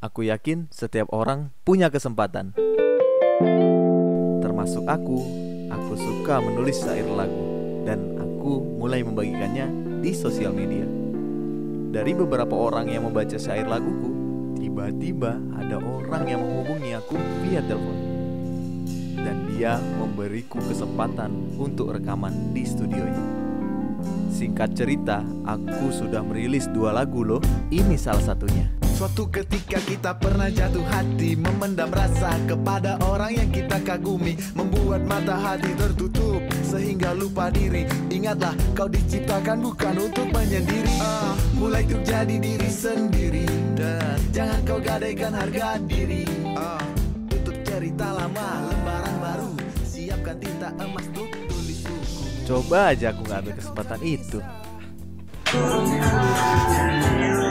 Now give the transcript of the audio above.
Aku yakin setiap orang punya kesempatan. Termasuk aku. Aku suka menulis syair lagu dan aku mulai membagikannya di sosial media. Dari beberapa orang yang membaca syair laguku, tiba-tiba ada orang yang menghubungi aku via telepon. Dan dia memberiku kesempatan untuk rekaman di studionya. Singkat cerita, aku sudah merilis 2 lagu loh. Ini salah satunya. Suatu ketika kita pernah jatuh hati, memendam rasa kepada orang yang kita kagumi, membuat mata hati tertutup sehingga lupa diri. Ingatlah, kau diciptakan bukan untuk menyendiri. Mulai untuk jadi diri sendiri, dan jangan kau gadaikan harga diri. Tutup cerita lama, lembaran baru, siapkan tinta emas untuk tulis buku. Coba aja aku gak ambil kesempatan itu.